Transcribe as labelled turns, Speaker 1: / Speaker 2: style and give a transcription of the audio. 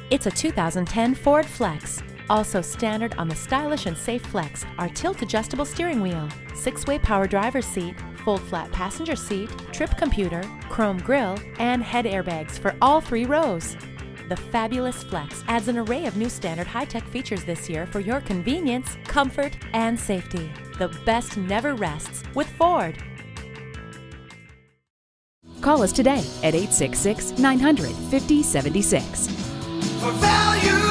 Speaker 1: It's a 2010 Ford Flex. Also standard on the stylish and safe Flex are tilt-adjustable steering wheel, 6-way power driver's seat, fold flat passenger seat, trip computer, chrome grille, and head airbags for all 3 rows. The fabulous Flex adds an array of new standard high-tech features this year for your convenience, comfort, and safety. The best never rests with Ford.
Speaker 2: Call us today at 866-900-5076.
Speaker 3: For value.